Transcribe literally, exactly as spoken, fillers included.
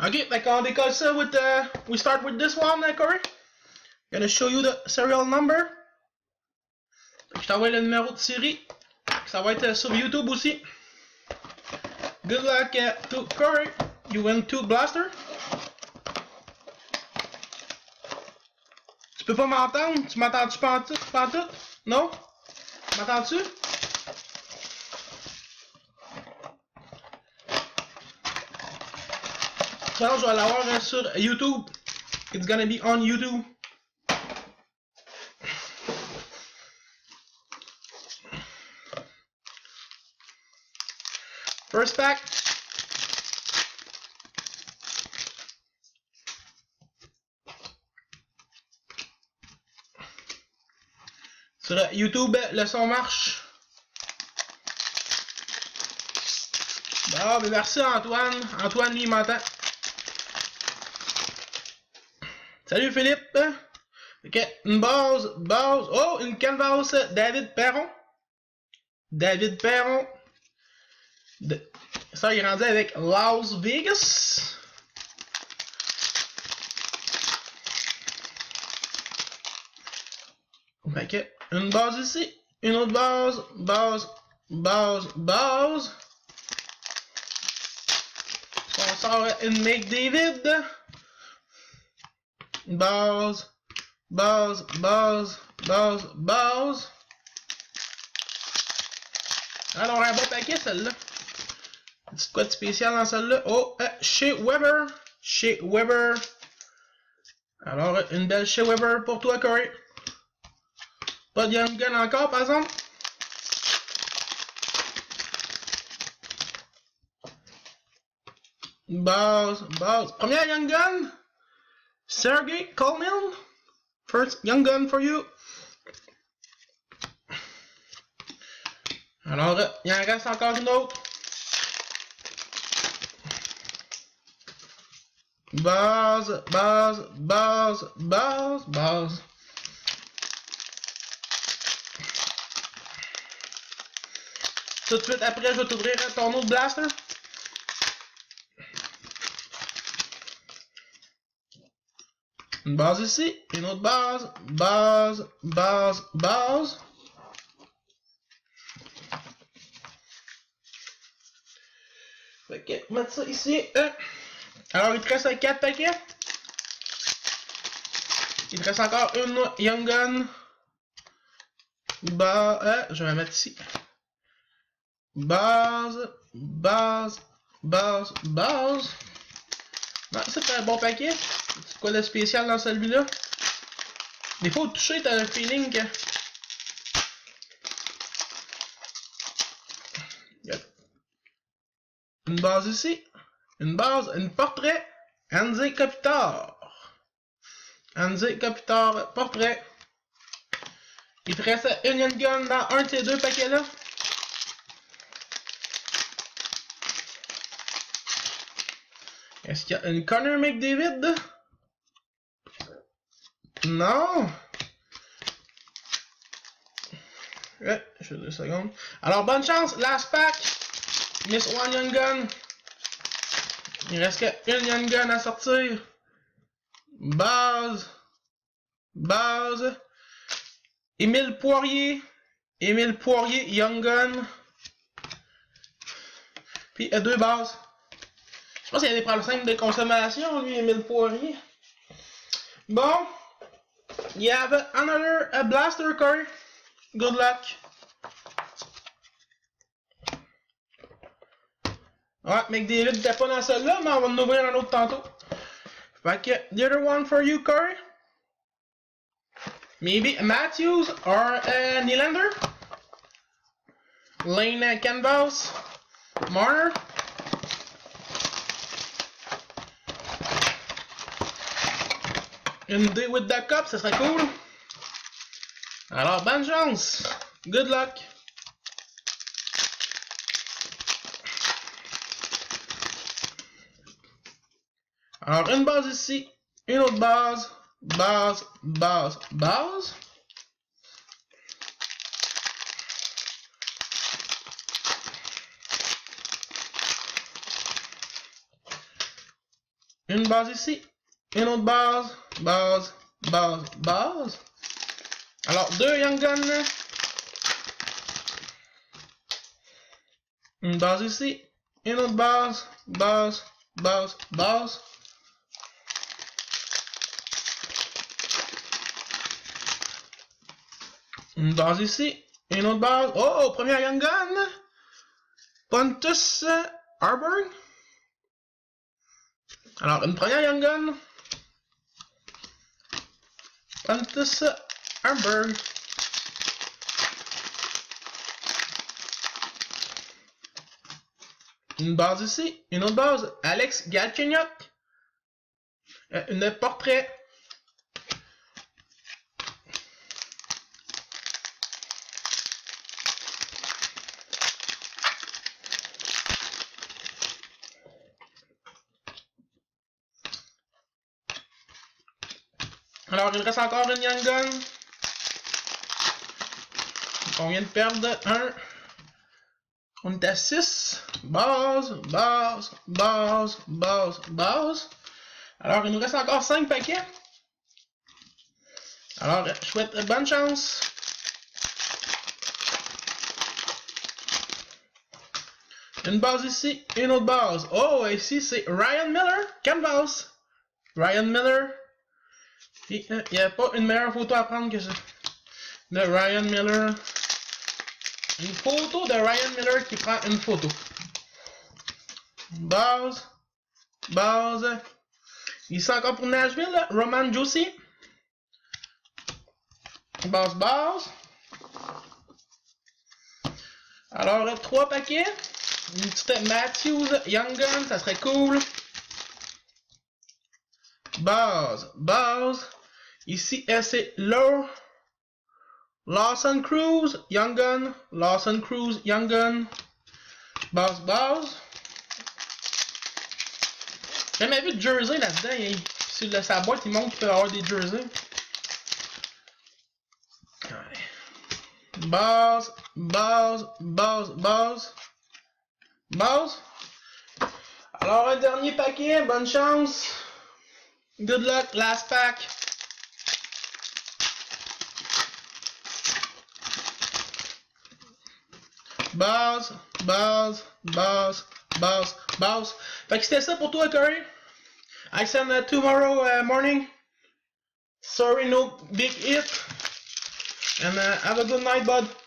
Okay, like on décolle ça with uh, we start with this one, uh, Corey. Gonna show you the serial number. Je t'envoie le numéro de série. Ça va être sur YouTube aussi. Good luck uh, to Corey. You win two blaster. Tu peux pas m'entendre? Tu m'entends-tu pas en tout? Pas en tout? Non? M'entends-tu? Ça, je vais l'avoir sur YouTube. It's gonna be on YouTube. First pack. Sur YouTube, le son marche. Bon, ben merci Antoine. Antoine, lui, il m'entend. Salut Philippe. Ok, une base, base. Oh, une canvas David Perron. David Perron. De... Ça, il est rendu avec Las Vegas. Ok, une base ici. Une autre base, base, base, base. On sort une McDavid. Base, base, base, base, base. Alors, un bon paquet, celle-là. C'est quoi de spécial dans celle-là? Oh, euh, chez Weber. Chez Weber. Alors, une belle chez Weber pour toi, Corey. Pas de Young Gun encore, par exemple. Base, base. Première Young Gun. Sergey Coleman. First Young Gun for you. Alors, il en reste encore une autre. Base, base, base, base, base. Tout de suite après, je vais t'ouvrir ton autre blaster. Une base ici, une autre base, base, base, base. Fait que, mettre ça ici. Alors, il te reste quatre paquets. Il te reste encore une Young Gun. Base, euh, je vais la mettre ici. Base, base, base, base. Non, c'est un bon paquet. C'est quoi de spécial dans celui-là? Des fois, au toucher, t'as le feeling que... Une base ici. Une base, un portrait. Anze Kopitar. Anze Kopitar, portrait. Il te reste une Young Gun dans un de ces deux paquets-là. Est-ce qu'il y a une Connor McDavid? Non. Ouais, je fais deux secondes. Alors, bonne chance. Last pack. Miss One Young Gun. Il reste qu'une Young Gun à sortir. Base. Base. Émile Poirier. Émile Poirier, Young Gun. Puis euh, deux bases. Je pense qu'il y a des problèmes de consommation, lui, Émile Poirier. Bon. You have another a blaster, Corey. Good luck. Ouais, McDavid n'était pas dans celle-là, mais on va en ouvrir un autre tantôt. Fait que, the other one for you, Corey. Maybe Matthews or uh, Nylander. Lane uh, Canvas. Marner. Une D with the cup, ça serait cool. Alors, bonne chance. Good luck. Alors, une base ici, une autre base, base, base, base. une base ici, une autre base, base, base, base. Alors, deux Young Guns. Une base ici, une autre base, base, base, base. Une base ici, une autre base. Oh, première Young Gun. Pontus Harburg. Alors, une première Young Gun. Pontus Harburg. Une base ici, une autre base. Alex Galchenyuk. Euh, une portrait. Alors, il reste encore une Young Gun. On vient de perdre un. On est à six. Base, base, base, base, base. Alors, il nous reste encore cinq paquets. Alors, je souhaite bonne chance. Une base ici, une autre base. Oh, ici, c'est Ryan Miller. Canvas. Ryan Miller. Il n'y a pas une meilleure photo à prendre que ça. De Ryan Miller. Une photo de Ryan Miller qui prend une photo. Base. Base. Ici encore pour Nashville. Roman Josi. Base, base. Alors, trois paquets. Une petite Matthews Young Gun, ça serait cool. Base, base. Ici, c'est Low. Lawson Cruz, Young Gun. Lawson Cruz, Young Gun. Base, base. J'ai jamais vu de jersey là-dedans. Il... Sur le, sa boîte, il montre qu'il peut avoir des jerseys. Base, base, base, base. Base. Alors, un dernier paquet. Bonne chance. Good luck. Last pack. Base, base, base, base, base. Fait que c'était ça pour toi, Corey. I send uh, tomorrow uh, morning. Sorry, no big hit. And uh, have a good night, bud.